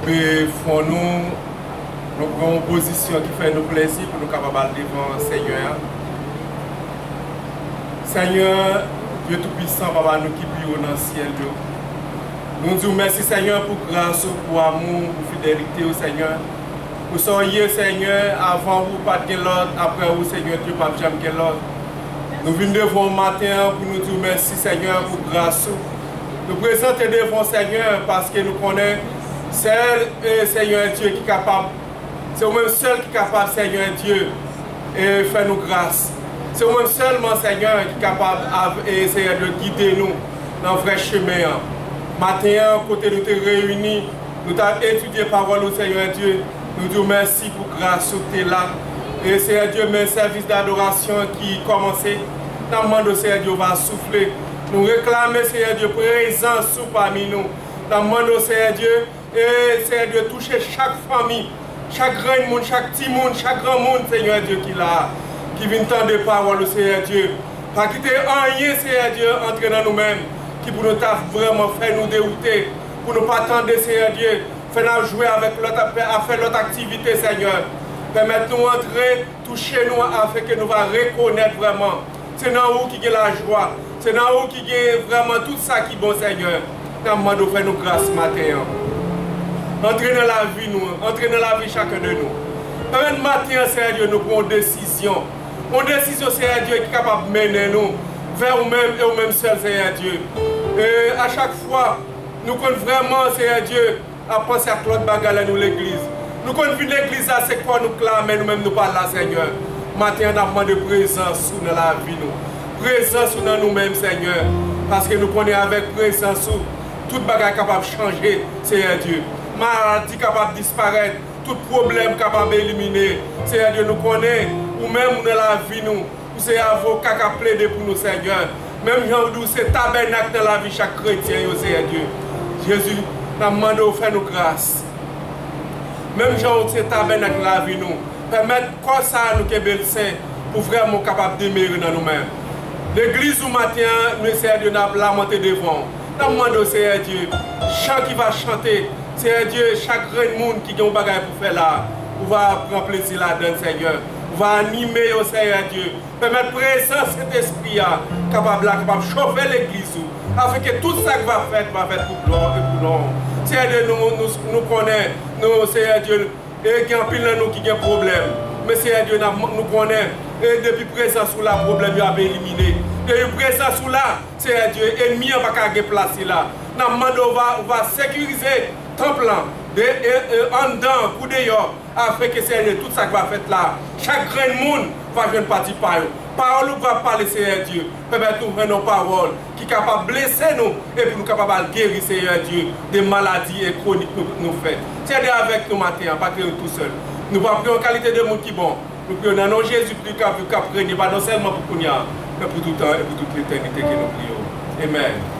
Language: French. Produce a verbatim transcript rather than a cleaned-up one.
et font nous, nous prenons une position qui fait nous plaisir pour nous capables devant le Seigneur. Seigneur, Dieu Tout-Puissant, Papa, nous qui prions dans le ciel. Nous disons merci Seigneur pour grâce, pour amour, pour fidélité au Seigneur. Vous soyez Seigneur, avant vous, pas de l'autre, après vous Seigneur, Dieu, pas de l'autre. Nous venons devant le matin pour nous dire merci Seigneur pour grâce. Nous présentons devant Seigneur parce que nous connaissons seul Seigneur Dieu qui est capable. C'est vous-même seul qui est capable, Seigneur Dieu, et faire nous grâce. C'est vous-même seulement Seigneur qui est capable Seigneur, de guider nous dans le vrai chemin. Matin, côté nous te réunis, nous avons étudié la parole au Seigneur Dieu. Nous disons merci pour grâce que tu es là. Et Seigneur Dieu, mes services d'adoration qui commencé. Nous demandons, Seigneur Dieu, va souffler. Nous réclamons, Seigneur Dieu, présence parmi nous. Nous demandons, Seigneur Dieu, et Seigneur Dieu, toucher chaque famille, chaque grand monde, chaque petit monde, chaque grand monde, Seigneur Dieu, qui là, qui vient entendre des paroles, Seigneur Dieu. Pas quitter rien, Seigneur Dieu, entrer dans nous-mêmes, qui pour nous vraiment faire nous dérouter, pour nous pas attendre, Seigneur Dieu, faire nous jouer avec l'autre, à faire l'autre activité, Seigneur. Permettez-nous entrer, toucher nous, afin que nous va reconnaître vraiment. C'est dans vous qui a la joie. C'est dans vous qui a vraiment tout ça qui est bon, Seigneur. Nous demandons de faire nous grâce ce matin. Entrez dans la vie, nous. Entrez dans la vie chacun de nous. Un matin, Seigneur Dieu, nous prenons une décision. Une décision, Seigneur Dieu, qui est capable de mener nous vers nous-mêmes et nous-mêmes seuls, Seigneur Dieu. Et à chaque fois, nous comptons vraiment, Seigneur Dieu, à penser à Claude Bagala, nous l'église. Nous comptons l'église, c'est quoi nous clamer, nous-mêmes nous parlons là, Seigneur. Matin, on a demandé présence dans la vie, nous. Présence dans nous-mêmes, Seigneur. Parce que nous connaissons avec présence, tout bagage capable de changer, Seigneur Dieu. Maladie capable de disparaître, tout problème capable d'éliminer. Seigneur Dieu, nous connaissons, ou même dans la vie, nous, c'est avocat qui a plaidé pour nous, Seigneur. Même Jean-Dou, c'est tabernacle dans la vie chaque chrétien, Seigneur Dieu. Jésus, nous demandons de faire nous grâce. Même Jean-Dou, c'est tabernacle dans la vie, nous. Permettre quoi ça nous que Saint pour vraiment capable d'émérer dans nous-mêmes. L'église au matin, nous Seigneur Dieu, nous lamenté devant. Nous demandons, Seigneur Dieu, chant qui va chanter, Seigneur Dieu, chaque grand monde qui a un bagage pour faire là, on va prendre plaisir là-dedans, Seigneur. On va animer au Seigneur Dieu. Permettre présence cet esprit capable capable de chauffer l'église afin que tout ça qui va faire va faire pour l'homme et pour l'homme. Seigneur Dieu, nous, nous, nous connaissons, nous, Seigneur Dieu, et il y a un pile de nous qui ont un problème. Mais Seigneur Dieu, nous connaissons, et depuis présence sous la problème, il a éliminé. Depuis présence sous là, Seigneur Dieu, l'ennemi va pas placer là. Nous demandons, on va sécuriser le temple en dedans, coup dehors, afin que Seigneur Dieu, tout ça qui va faire là, chaque grand monde va jouer une partie par eux. Parole va parler, Seigneur Dieu. Permettez-nous de nos paroles qui sont capables de blesser nous et puis nous capables de guérir, Seigneur Dieu, des maladies et chroniques que nous faisons. Seigneur, avec nous matin, pas que nous tout seul. Nous ne prions en qualité de monde qui est bon. Nous prions dans nos Jésus-Christ qui a régné, pas non seulement pour nous, mais pour tout le temps et pour toute l'éternité que nous prions. Amen.